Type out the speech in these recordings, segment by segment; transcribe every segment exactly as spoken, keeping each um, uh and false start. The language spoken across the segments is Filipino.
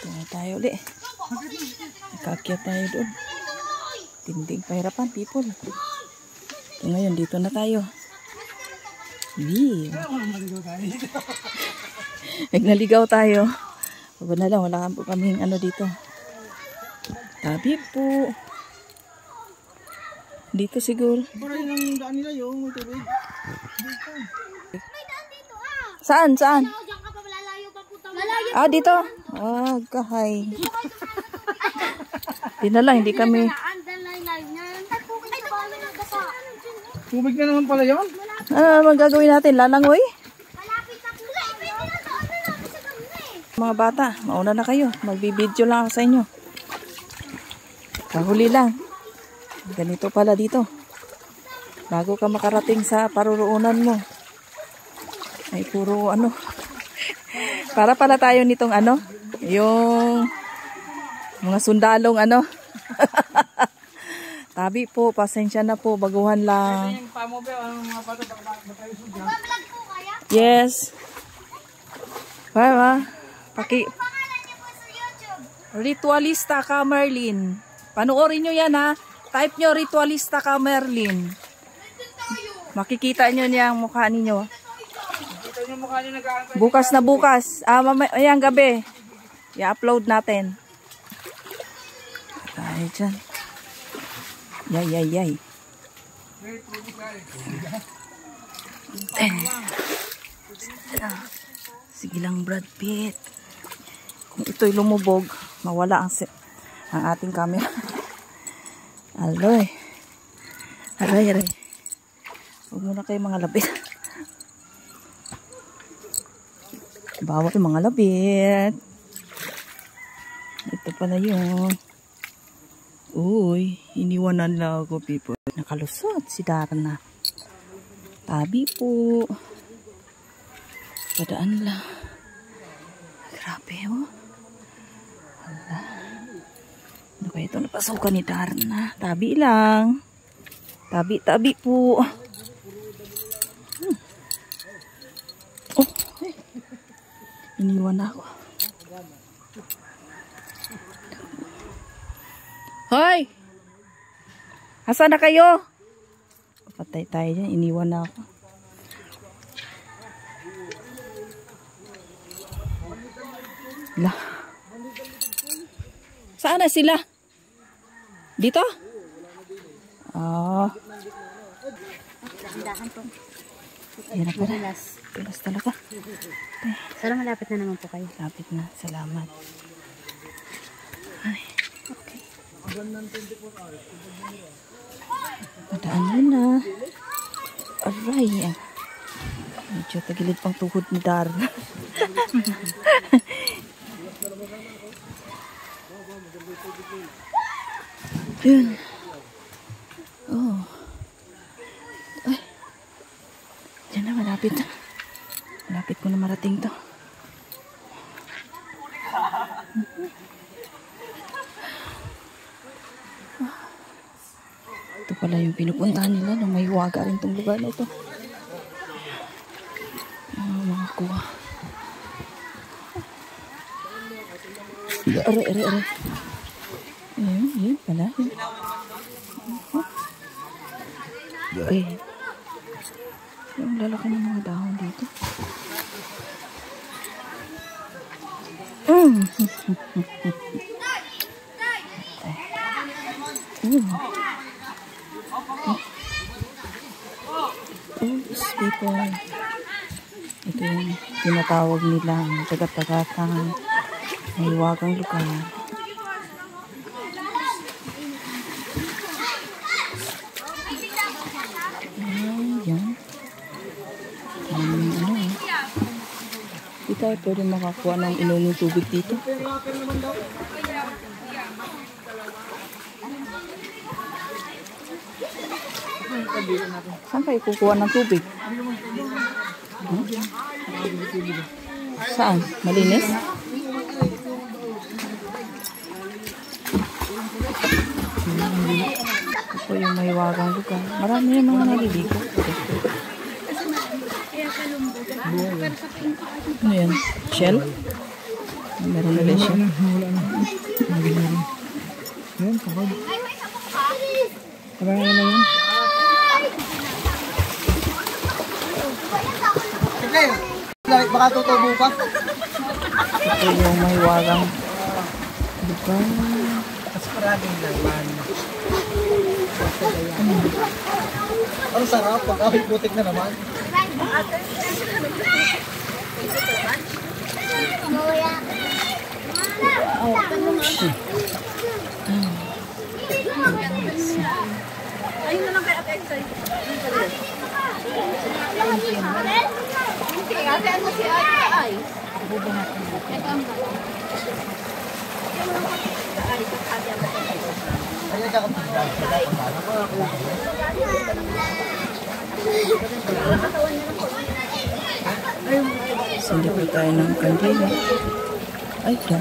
Ito na tayo ulit. Nakakyat tayo doon. Tinding pahirapan, people. So, ngayon, dito na tayo. Wee. Nagnaligaw tayo. Huwag na lang, wala po kaming ano dito. Tabi po. Dito siguro. Saan? Saan? Ah, dito. Ah, kahay. Di na lang, hindi kami. Tubig na naman pala yun. Ano naman gagawin natin? Lalangoy? Mga bata, mauna na kayo. Magbibideo lang ako sa inyo. Kahuli lang. Ganito pala dito. Bago ka makarating sa paruroonan mo. Ay puro ano. Para pala tayo nitong ano. Yung mga sundalong ano. Tabi po, pasensya na po. Baguhan lang. Yes. Para paki Ritualista ka, Merlin. Panoorin nyo yan ha. Type nyo Ritualista ka, Merlin. Makikita nyo niyang mukha ninyo. Bukas na bukas. Ah, ayan gabi. I-upload natin. Tayo dyan. Yay, yay, yay. Sige lang, Brad Pitt. Kung ito'y lumubog, mawala ang, ang ating camera. Aloy. Aray, aray. Huwag muna kayo mga labit. Bawal yung mga labit. Ito pala yun. Uy, iniwanan lang ako, people. Nakalusot si Darna. Tabi po. Padaan lang. Grabe, oh. Hala. Ano kaya ito? Napasukan ni Darna. Tabi lang. Tabi, tabi po. Hmm. Oh, eh. Iniwan na ako. Hoy! Asa na kayo? Patay tayo dyan. Iniwan na ako. Lah. Saan na sila? Dito? Oh. Ayan na pala. Tulas talaga. Sana malapit na naman po kayo. Lapit na. Salamat. Ay. Okay. Padaan mo na. Aray. Medyo tagilid pang tuhod ni Darna. Yun. Oh. Ay. Diyan na, malapit na. Malapit ko na marating to. Ito pala yung pinupuntahan nila nung may huwaga rin itong lugar na ito. Oh, mga kuha. Aray, aray, aray. Ayun, yun pala. Yun. Ay. Yung lalaki ng mga dahon dito. Mm. Mm. Oops, people. Ito yung tinatawag nilang tagat-tagatang may wagang lugar. Ayan. Um, ano eh. Di tayo pwede makakuha ng inuming tubig dito. Saan kayo kukuha ng tubig? Hmm? Saan? Malinis? Ito yung may wagang lugar. Marami yung mga naliligo. Ano yan? Shell? Meron ulit siya. Wala na. Lagi na rin. Ayan, kapag. Parang ano na yan. Baka tutubo pa. Ito yung may wagang lugar. Mas maraming laman. Ang sarap. Pag-awit butik na naman. Ayun na lang kay Ate Exay. Ate ano si Ate ay? Ito ang ba? Kaya ka kapag. Sindi po tayo ng kandila. Ay, yan.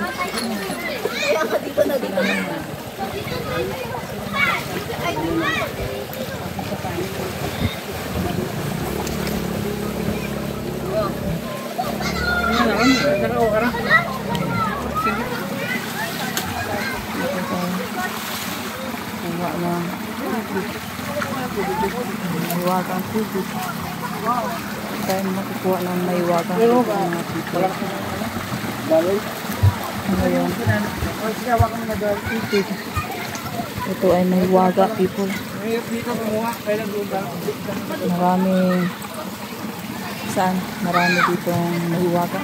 Kuha ng maywagang tubig. Tayo makukuha ng maywagang tubig ng mga people. Ngayon, ito ay maywaga people. Maraming saan? Marami ditong maywaga.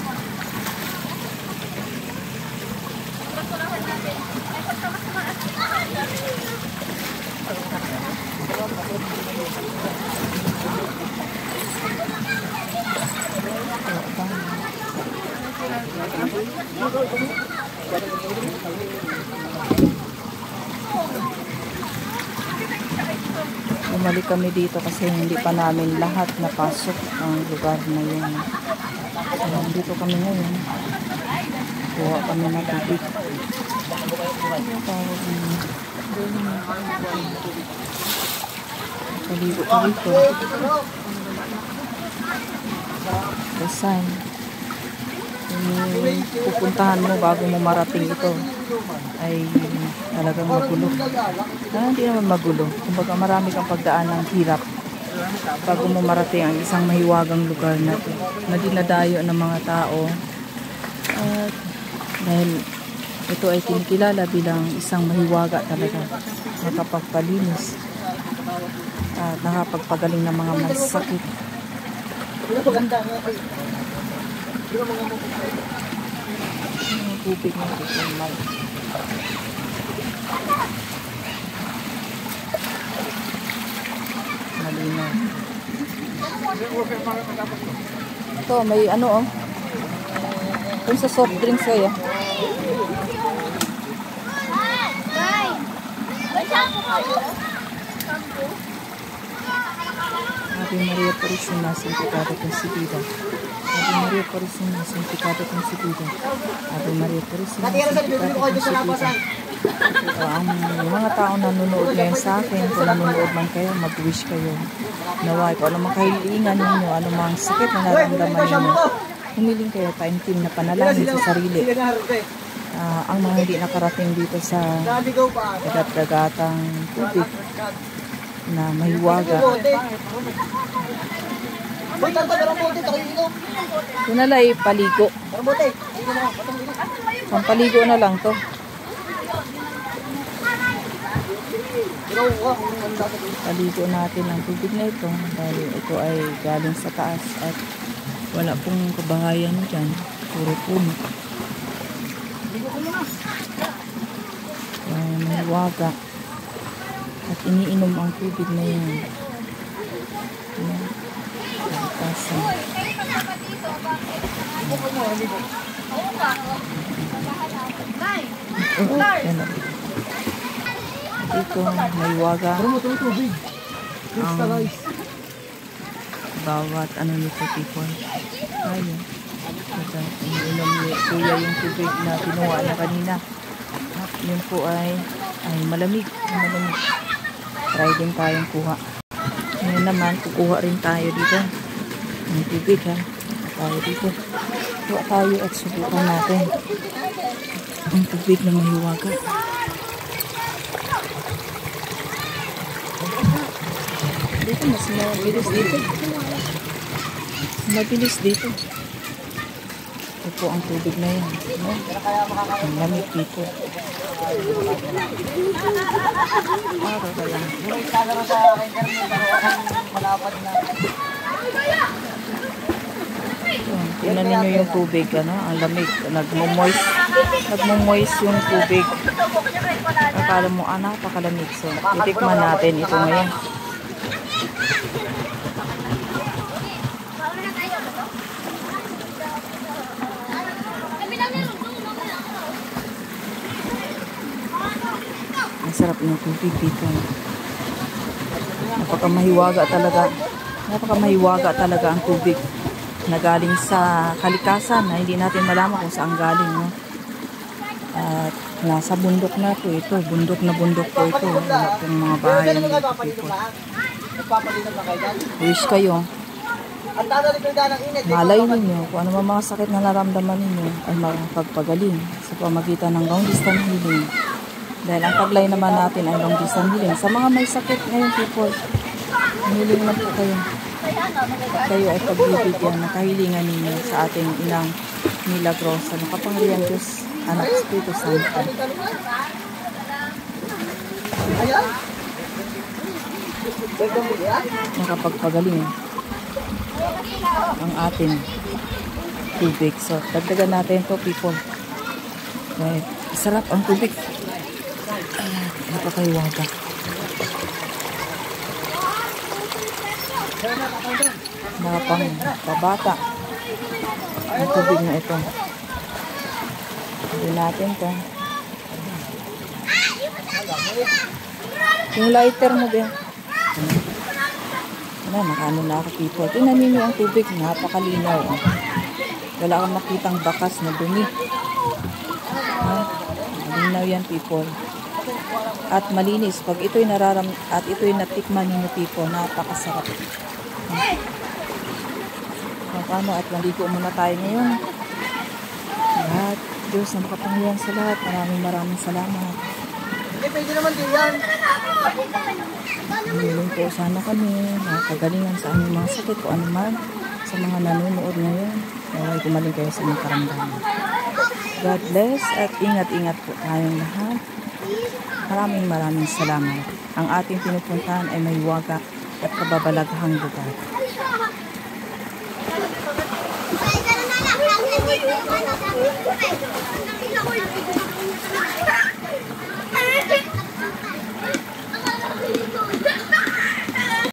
Bumalik kami dito kasi hindi pa namin lahat napasok ang lugar na yun. So, dito kami ngayon. Kuha kami ng tubig. Paligo ka dito. Saan? Yung pupuntahan mo bago mo marating ito ay talagang magulo. Ah, hindi naman magulo. Kumbaga marami kang pagdaan ng hirap bago mo marating ang isang mahiwagang lugar na ito na dinadayo ng mga tao. At dahil ito ay kinikilala bilang isang mahiwaga talaga, nakapagpalinis at nakapagpagaling ng mga masakit. Ang tubig na ito ay malinaw. Ito, may ano oh. Kung sa soft drinks kaya. Ave Maria Purísima, santificada concebida. Ave Maria Purísima, santificada concebida. Ave Maria Purísima, santificada concebida. So, ang mga tao na nanonood ngayon sa akin, kung nanonood man kayo, mag-wish kayo. Naway, kung ano mang kahilingan ninyo, ano mang sakit na nararamdaman ninyo, humiling kayo, taimtim na panalangin sa sarili. Uh, ang mga hindi nakarating dito sa dagat-dagatang tubig na mahiwaga. Ito na lang paligo. Pampaligo na lang to. Paligo natin ang tubig na ito dahil ito ay galing sa taas at wala pong kabahayan dyan. Puro puno. Ay, mahiwaga. At iniinom ang tubig na yun. Ayan. Kalikasan. Oh, yan. Ito, mahiwaga. Ang bawat ano nito people. Ayun. Ito, iniinom ni Kuya yung tubig na kinuha na kanina. At yun po ay, ay malamig. Malamig. Try din tayong kuha. Ngayon naman, kukuha rin tayo dito. Ang tubig ha. Tayo dito. Kuha tayo at subukan natin. Ang tubig na mahiwaga. Dito, mas mabilis dito. Mabilis dito. Ito po ang tubig na yan. No? Ang lamig dito. Para ka lang. Tingnan ninyo yung tubig, ano? Ang lamig. Nagmo-moist. Nagmo-moist yung tubig. Akala mo, ah, napakalamig. So, titikman natin ito ngayon. Ang sarap ng tubig dito. Napakamahiwaga talaga. Napakamahiwaga talaga ang tubig na galing sa kalikasan na hindi natin malaman kung saan galing, no? At nasa bundok na to ito. Bundok na bundok po ito. Itong mga bahay ng dito. Wish kayo. Malay ninyo kung ano mga sakit na naramdaman ninyo ay makapagpagaling sa pamagitan ng long distance healing. Dahil ang taglay naman natin ay long distance healing. Sa mga may sakit ngayon, people, healing na po kayo. Kayo ay pagbibigyan na kahilingan ninyo sa ating inang Milagrosa ng kapangyarihan Diyos, Anak, Espiritu Santo. Nakapagpagaling ang ating tubig. So, dagdagan natin to, people. Okay. Sarap ang tubig. Ayan, napakaiwaga. Nakapang pabata ang tubig na ito. Hindi natin to. Yung lighter mo din. Ano, nakaano na ako, people. Tingnan ninyo ang tubig. Napakalinaw. Oh. Wala kang makitang bakas na dumi. Ha? Malinaw yan, people. At malinis. Pag ito'y nararam at ito'y natikman ninyo, people, napakasarap. Ha? Paano at maligo muna tayo ngayon. Lahat. Diyos na makapangyarihan sa lahat. Maraming maraming salamat. Hindi, pwede naman din yan. Ngayon po sana kami nakagalingan sa aming mga sakit o anuman sa mga nanonood ngayon. Ay gumaling kayo sa mga karamdaman. God bless at ingat-ingat po tayong lahat. Maraming maraming salamat. Ang ating pinupuntahan ay may waga at kababalaghang lugar. Ay, gano'n na lang.